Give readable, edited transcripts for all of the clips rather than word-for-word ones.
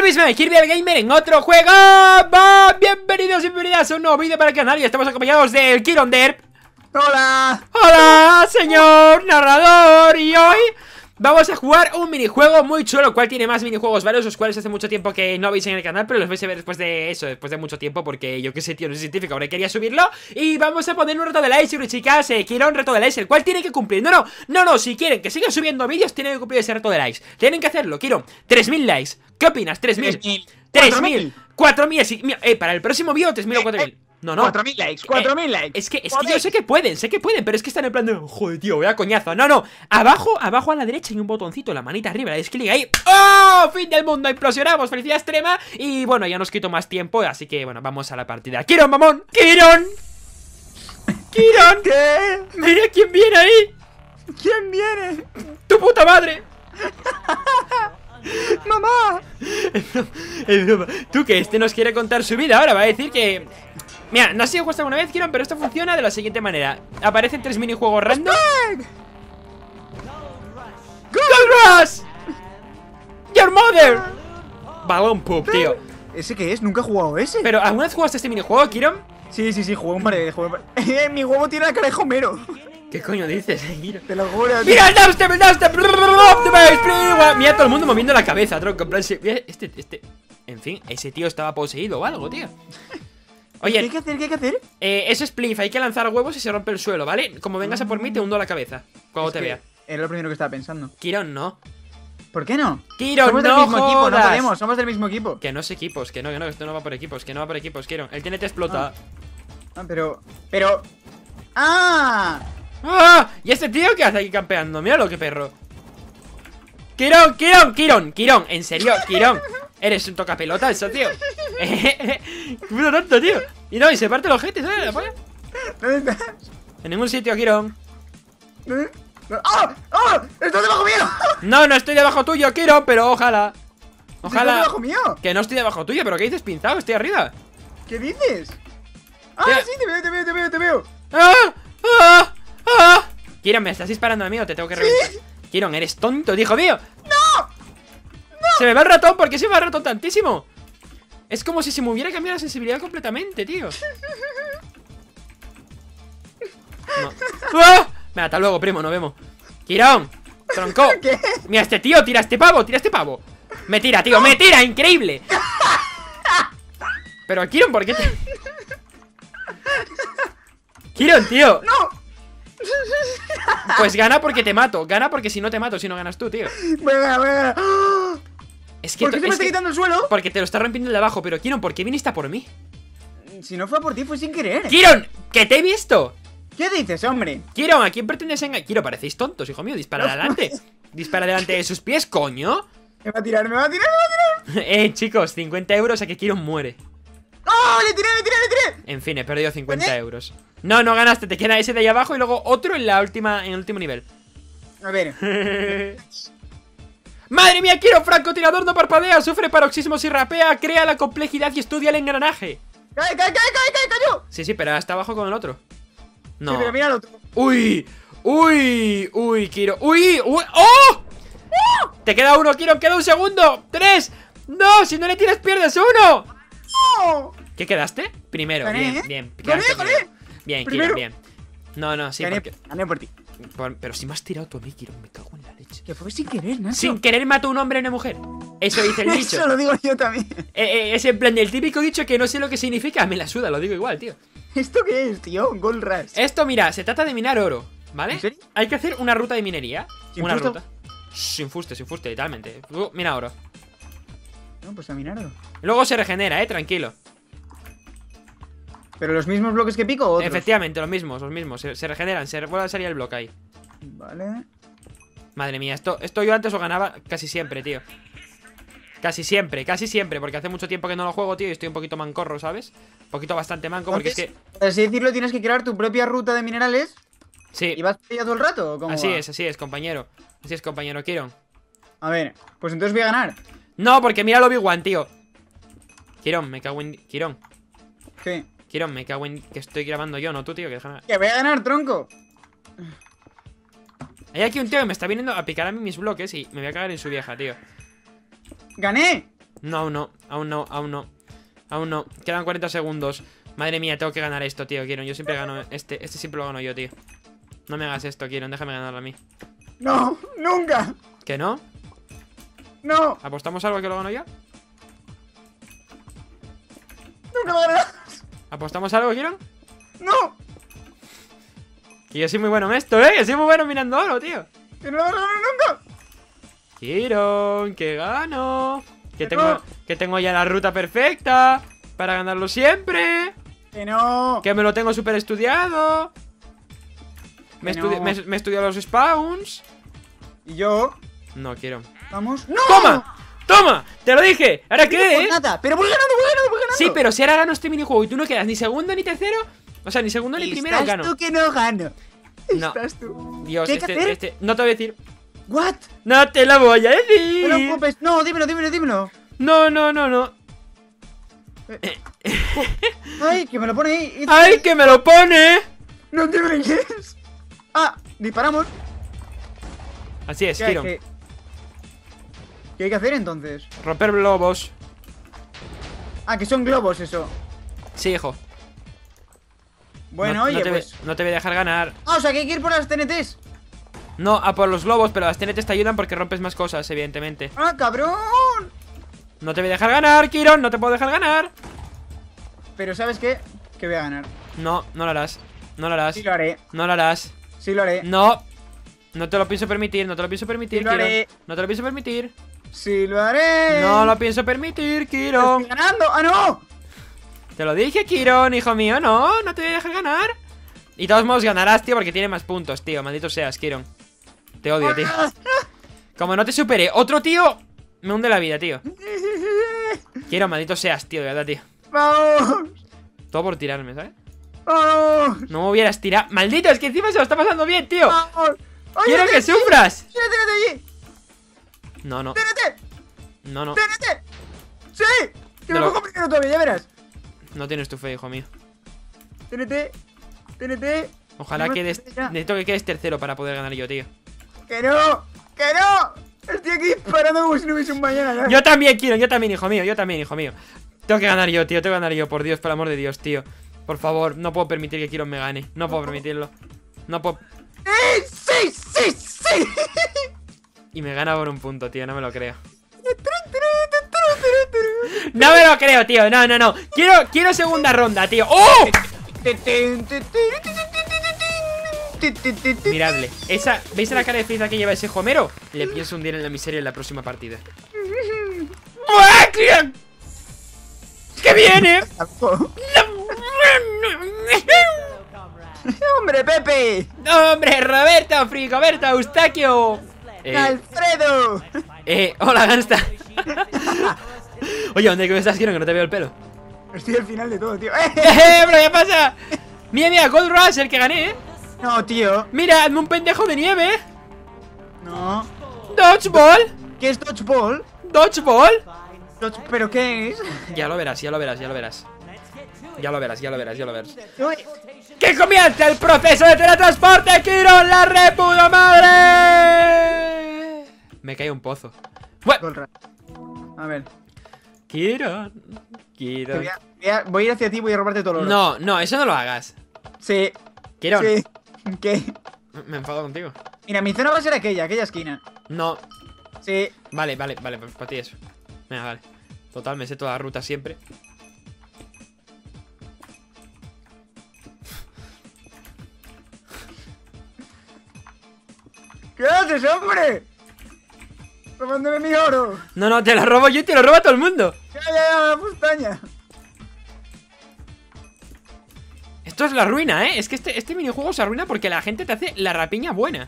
mismo de Kirby el Gamer en otro juego. Bienvenidos y bienvenidas a un nuevo vídeo para el canal. Y estamos acompañados del Kiron Derp. ¡Hola! ¡Hola, señor narrador! Y hoy vamos a jugar un minijuego muy chulo, el cual tiene más minijuegos varios, los cuales hace mucho tiempo que no veis en el canal, pero los vais a ver después de eso, después de mucho tiempo, porque yo qué sé, tío, no soy científico, ahora quería subirlo. Y vamos a poner un reto de likes, chicas, quiero un reto de likes, el cual tiene que cumplir. No, si quieren que siga subiendo vídeos, tienen que cumplir ese reto de likes. Tienen que hacerlo, quiero 3000 likes. ¿Qué opinas? 3000. 3000. 4000, sí, mira, para el próximo vídeo 3000 o 4000. No. 4000 likes, 4000 likes. Es que yo sé que pueden, pero es que están en plan de, joder, tío, voy a coñazo. No, abajo a la derecha hay un botoncito, la manita arriba, le das clic ahí. ¡Oh! Fin del mundo, implosionamos, felicidad extrema. Y bueno, ya no os quito más tiempo, así que bueno, vamos a la partida. ¡Kiron, mamón! ¡Kiron! ¡Kiron! ¿Qué? ¡Mira quién viene ahí! ¿Quién viene? ¡Tu puta madre! ¡Mamá! Es broma. Tú que este nos quiere contar su vida ahora, va a decir que... Mira, no sé si os gusta alguna vez, Kiron, pero esto funciona de la siguiente manera. Aparecen 3 minijuegos random. ¡Gold Rush! ¡Your mother! Balón poop, tío. ¿Ese qué es? Nunca he jugado ese. ¿Pero alguna vez jugaste este minijuego, Kiron? Sí, jugué un par de juegos. Mi huevo tiene la cara de Homero. ¿Qué coño dices, Kiron? Te lo juro. ¡Mira el dubstep! Mira todo el mundo moviendo la cabeza, tronco. En plan, en fin, ese tío estaba poseído o algo, tío. Oye, ¿qué hay que hacer? ¿Qué hay que hacer? Eso es spliff, hay que lanzar huevos y se rompe el suelo, ¿vale? Como vengas a por mí, te hundo la cabeza cuando te vea. Era lo primero que estaba pensando. Kiron, no. ¿Por qué no? Kiron, somos no del mismo equipo, no jodas. podemos, somos del mismo equipo. Que no es equipos, que no, esto no va por equipos, Kiron. El TNT explota. Pero... ¡Ah! ¡Ah! ¿Y este tío qué hace aquí campeando? Míralo, qué perro. Kiron, en serio, Kiron. Eres un tocapelota eso, tío. Puto tonto, tío. Y no, y se parte los ojete, ¿sabes? ¿Dónde estás? En ningún sitio, Kiron. ¡Ah! ¡Ah! ¡Estás debajo mío! No estoy debajo tuyo, Kiron, pero ojalá. ¿Estás debajo mío? Que no estoy debajo tuyo, pero ¿qué dices, pinzado? Estoy arriba. ¿Qué dices? ¡Ah, Mira. sí! Te veo. ¡Ah! Kiron, ¿me estás disparando a mí o te tengo que reventar? Kiron, eres tonto, hijo mío. ¡No! Se me va el ratón, ¿por qué se me va el ratón tantísimo? Es como si se me hubiera cambiado la sensibilidad completamente, tío. No. ¡Ah! Venga, hasta luego, primo, nos vemos. Kiron, tronco. ¿Qué? Mira, este tío, tira este pavo. Me tira, tío, me tira, increíble. Pero Kiron, ¿por qué te...? Kiron, tío. ¡No! Pues gana porque te mato. Gana porque si no te mato, si no ganas tú, tío. Voy a ganar. Es que ¿Por qué se me está quitando el suelo? Porque te lo está rompiendo el de abajo. Pero Kiron, ¿por qué viniste a por mí? Si no fue por ti, fue sin querer. Kiron, que te he visto. ¿Qué dices, hombre? Kiron, ¿a quién pretendes engañar? Kiron, parecéis tontos, hijo mío. Dispara adelante. Dispara delante de sus pies, coño. Me va a tirar. Chicos, 50 euros a que Kiron muere. ¡Oh! ¡Le tiré! En fin, he perdido 50 euros. No ganaste, te queda ese de ahí abajo y luego otro en el último nivel. A ver. ¡Madre mía, Kiron! Francotirador no parpadea, sufre paroxismos y rapea, crea la complejidad y estudia el engranaje. ¡Cayó! Sí, pero hasta abajo con el otro. No. Sí, pero mira el otro. ¡Uy, Kiron! ¡Uy! ¡Oh! Te queda uno, Kiron, queda un segundo. 3. No, si no le tienes pierdes uno. ¡Oh! ¿Qué quedaste? Primero, Gané, bien. Gané. Bien, Primero. Kiron, bien. No, sí, porque... Gané por ti. Pero si me has tirado tú a mí, Kiron, me cago en la leche. Que fue sin querer, Nacho. Sin querer mató a un hombre y una mujer. Eso dice el dicho. Eso lo digo yo también. Es en plan el típico dicho que no sé lo que significa. Me la suda, lo digo igual, tío. ¿Esto qué es, tío? Gold Rush. Esto, mira, se trata de minar oro, ¿vale? ¿En serio? Hay que hacer una ruta de minería. ¿Sin Una fuste? ruta. Sin fuste, literalmente. Mina oro. No, pues a minarlo. Luego se regenera, tranquilo. ¿Pero los mismos bloques que pico o otros? Efectivamente, los mismos. Se regeneran, se vuelve a salir el bloque ahí. Vale. Madre mía, esto yo antes lo ganaba casi siempre, tío. Casi siempre, porque hace mucho tiempo que no lo juego, tío, y estoy un poquito mancorro, ¿sabes? Un poquito bastante manco, porque es que... Por así decirlo, tienes que crear tu propia ruta de minerales. Sí. ¿Y vas ya todo el rato? ¿O cómo Así va? es, compañero. Así es, compañero, Kiron. A ver, pues entonces voy a ganar. No, porque mira lo Obi-Wan, tío. Kiron, me cago en... Kiron, ¿Qué? me cago en... Que estoy grabando yo, no tú, tío, que déjame... Que voy a ganar, tronco. Hay aquí un tío que me está viniendo a picar a mí mis bloques y me voy a cagar en su vieja, tío. ¡Gané! No, aún no, aún no, aún no. Aún no, quedan 40 segundos. Madre mía, tengo que ganar esto, tío, Kieron. Yo siempre gano, este siempre lo gano yo, tío. No me hagas esto, Kieron, déjame ganarlo a mí. No, nunca. ¿Que no? No, ¿Apostamos algo que lo gano yo? nunca me ganarás. ¿Apostamos algo, Kieron? No, Que yo soy muy bueno en esto, que soy muy bueno mirando oro, tío. que no me ganarás nunca. Kieron, que gano. Que no. Que tengo ya la ruta perfecta para ganarlo siempre. Que no. Que me lo tengo súper estudiado. Me Que no. he estudiado los spawns. Y yo, No, quiero. vamos. ¡No! ¡Toma! ¡Toma! ¡Te lo dije! ¿Ahora qué, Por nada, pero voy ganando, voy ganando. Sí, pero si ahora gano este minijuego y tú no quedas ni segundo ni tercero. O sea, ni segundo ni primero, Estás gano. tú que no gano. No. Estás tú. Dios, ¿Qué hay que hacer? no te voy a decir. ¿What? No te lo voy a No te decir. preocupes. No, dímelo, dímelo, dímelo. No, no, no, no. Ay, que me lo pone ahí. ¡Ay, que me lo pone! No te brinques. Ah, disparamos. Así es, ¿Qué hay Kieron. ¿Qué hay que hacer entonces? Romper globos. Ah, que son globos eso. Sí, hijo. Bueno, no, oye, no te, pues. no te voy a dejar ganar. Ah, o sea que hay que ir por las TNTs. No, a por los globos, pero las TNTs te ayudan porque rompes más cosas, evidentemente. Ah, cabrón. No te voy a dejar ganar, Kieron, no te puedo dejar ganar. Pero ¿sabes qué? Que voy a ganar. No, no lo harás. No lo harás. Sí lo haré. No lo harás. Sí lo haré. No. No te lo pienso permitir, no te lo pienso permitir, Sí lo haré. Kieron. No te lo pienso permitir. Sí lo haré. No lo pienso permitir, Kieron. Estoy ganando. ¡Ah, no! Te lo dije, Kieron, hijo mío, no, no te voy a dejar ganar. Y de todos modos ganarás, tío, porque tiene más puntos, tío. Maldito seas, Kieron. Te odio, tío. Como no te supere otro tío, me hunde la vida, tío. Kieron, maldito seas, tío, de verdad, tío. ¡Vamos! Todo por tirarme, ¿sabes? ¡Vamos! No me hubieras tirado. ¡Maldito! Es que encima se lo está pasando bien, tío. ¡Vamos! ¡Oye, ¡Quiero que TNT! sufras! ¡Tiene TNT allí! No, no, ¡TNT! no, no. ¡TNT! ¡Sí! Que me Pero- pongo primero todavía, ya verás. No tienes tu fe, hijo mío. TNT. TNT. Ojalá No me quedes. ya. Necesito que quedes tercero para poder ganar yo, tío. ¡Que no! ¡Que no! Estoy aquí disparando como si no hubiese un mañana. ¿no? Yo también quiero, yo también, hijo mío, yo también, hijo mío. Tengo que ganar yo, tío, tengo que ganar yo, por Dios, por el amor de Dios, tío. Por favor, no puedo permitir que Kieron me gane. No puedo permitirlo. No puedo. ¡Sí! ¡Sí! ¡Sí! Y me gana por un punto, tío, no me lo creo. No me lo creo, tío, no, no, no. Quiero segunda ronda, tío. ¡Oh! Miradle. Esa, ¿veis la cara de feliz que lleva ese Homero? Le pienso hundir en la miseria en la próxima partida. ¡Buah, Kieron! ¡Que viene! ¡Hombre, Pepe! ¡Hombre, Roberto, Frigoberto, Eustaquio! ¡Alfredo! Hola, Gangsta. Oye, ¿dónde estás, Kieron? Que no te veo el pelo. Estoy al final de todo, tío. ¡Pero qué pasa! Mira, mira, Gold Rush, el que gané, ¿eh? No, tío. Mira, hazme un pendejo de nieve. No. Dodgeball. ¿Qué es dodgeball? Dodgeball. ¿Pero qué es? Ya lo verás, ya lo verás, ya lo verás. Ya lo verás, ya lo verás, ya lo verás. Uy, ¡Que comience el proceso de teletransporte, Kieron, la reputa madre! Me cae un pozo. Bueno, Golra. A ver. Kieron, Te Kieron. voy a ir hacia ti y voy a robarte todo el oro. No, no, eso no lo hagas. Sí. Kieron, Sí. ¿Qué? me enfado contigo. Mira, mi zona va a ser aquella esquina. No, Sí. vale, pues para ti eso. Venga, vale. Total, me sé toda la ruta siempre. ¿Qué haces, hombre? Robándome mi oro. No, no, te lo robo yo y te lo roba todo el mundo. Ya, la pustaña. Esto es la ruina, ¿eh? Es que este minijuego se arruina porque la gente te hace la rapiña buena.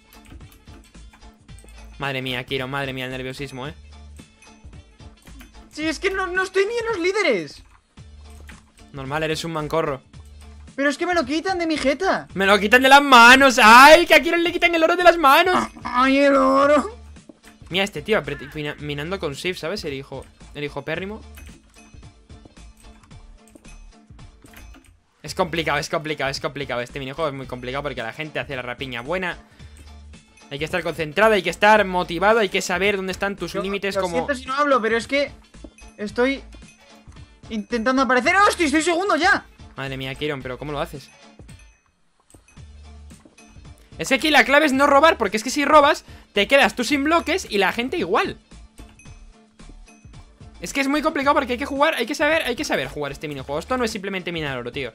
Madre mía, Kieron, madre mía, el nerviosismo, ¿eh? Sí, es que no estoy ni en los líderes. Normal, eres un mancorro. Pero es que me lo quitan de mi jeta. ¡Me lo quitan de las manos! ¡Ay! Que a Kieron le quitan el oro de las manos. Ay, el oro. Mira, este tío minando con Shift, ¿sabes? El hijo pérrimo. Es complicado, es complicado, es complicado. Este minijuego es muy complicado porque la gente hace la rapiña buena. Hay que estar concentrado, hay que estar motivado, hay que saber dónde están tus límites Lo como... siento si no hablo, pero es que Estoy intentando aparecer. ¡Hostia! Estoy segundo ya. Madre mía, Kiron, pero ¿cómo lo haces? Es que aquí la clave es no robar, porque es que si robas, te quedas tú sin bloques y la gente igual. Es que es muy complicado porque hay que jugar, hay que saber jugar este minijuego. Esto no es simplemente minar oro, tío.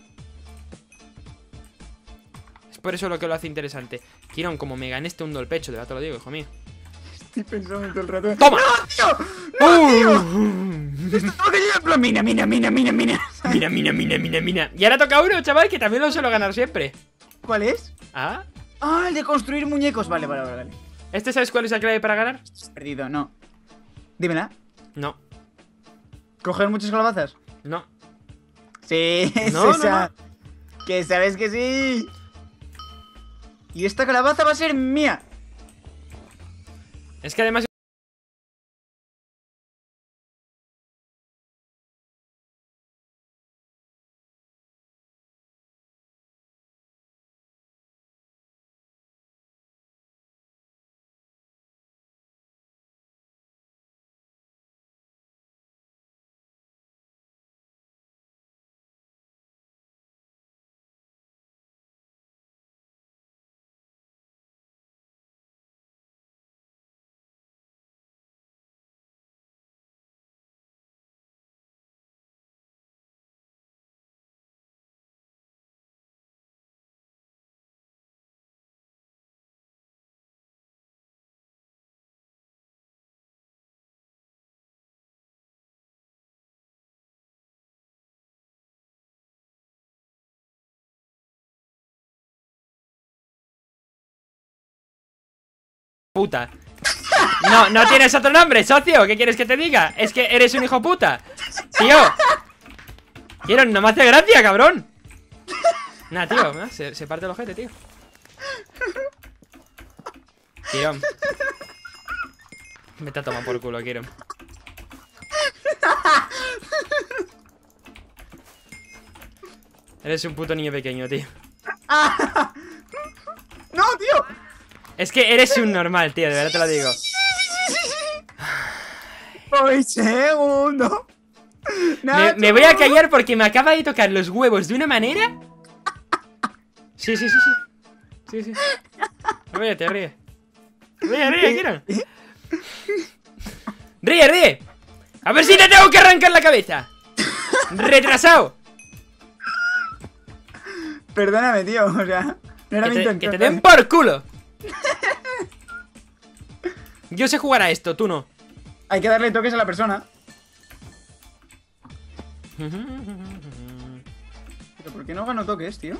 Es por eso lo que lo hace interesante. Kiron, como me ganes te hundo el pecho, de verdad te lo digo, hijo mío. Estoy pensando todo el rato. ¡Toma! ¡No, tío! ¡No, tío! Esto tengo que llegar en plan, mina. Mina. Y ahora toca uno, chaval, que también lo suelo ganar siempre. ¿Cuál es? ¿Ah? Ah, el de construir muñecos. Vale. ¿Este sabes cuál es la clave para ganar? Perdido, no. Dímela. No. ¿Coger muchas calabazas? No. Sí, es No, esa. no. Que sabes que sí. Y esta calabaza va a ser mía. Es que además... Puta. No tienes otro nombre, socio. ¿Qué quieres que te diga? Es que eres un hijo puta. Tío. Kiron, no me hace gracia, cabrón. Nah, tío, se parte el ojete, tío. Kiron. Vete a tomar por culo, Kiron. Eres un puto niño pequeño, tío. ¡No, tío! Es que eres un normal, tío, de verdad te lo digo. Voy segundo. Me voy a callar porque me acaba de tocar los huevos de una manera. Sí. Ríete, ríe. Ríe, Kiron. Ríe. A ver si te tengo que arrancar la cabeza. Retrasado. Perdóname, tío, o sea, no era mi intención. Que te den por culo. Yo sé jugar a esto, tú no. Hay que darle toques a la persona. ¿Pero por qué no gano toques, tío?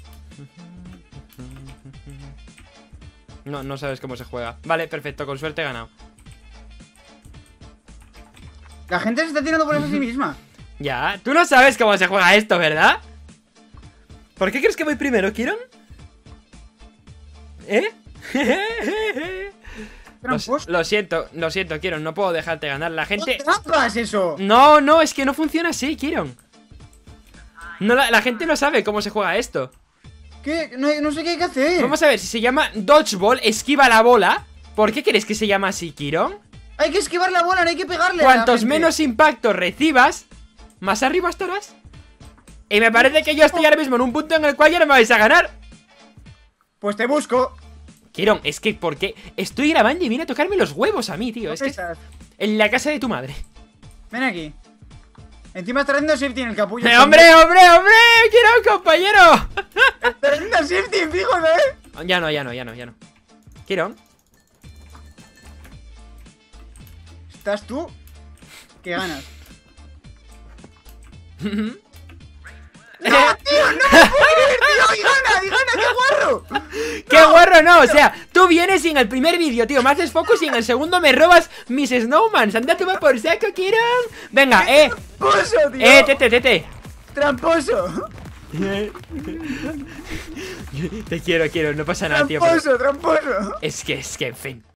No sabes cómo se juega. Vale, perfecto, con suerte he ganado. La gente se está tirando por eso a sí misma. Ya, tú no sabes cómo se juega esto, ¿verdad? ¿Por qué crees que voy primero, Kiron? ¿Eh? Lo siento, Kiron, no puedo dejarte ganar. La gente... ¡No trampas eso! No, es que no funciona así, Kiron. No, la gente no sabe cómo se juega esto. ¿Qué? No sé qué hay que hacer. Vamos a ver, si se llama dodgeball, esquiva la bola. ¿Por qué crees que se llama así, Kiron? Hay que esquivar la bola, no hay que pegarle a la Cuantos gente. menos impactos recibas, más arriba estarás. Y me parece que yo estoy ahora mismo en un punto en el cual ya no me vais a ganar. Pues te busco. Kiron, es que ¿por qué? Estoy grabando y viene a tocarme los huevos a mí, tío. Es que estás? en la casa de tu madre. Ven aquí. Encima está haciendo safety en el capullo. ¡Hombre! ¡Kiron, compañero! Está haciendo safety, fíjate. Ya no. Kiron. Estás tú que ganas. ¡No, tío! ¡No me puedo creer, tío! ¡Y gana! ¡Qué guarro! ¡Qué guarro no! O sea, tú vienes y en el primer vídeo, tío, me haces focus y en el segundo me robas mis snowmans. ¡Anda, toma por saco, Kiron! Venga, ¡Tramposo, tío! Tete. ¡Tramposo! Te quiero, no pasa nada, tío. ¡Tramposo! Es que, en fin.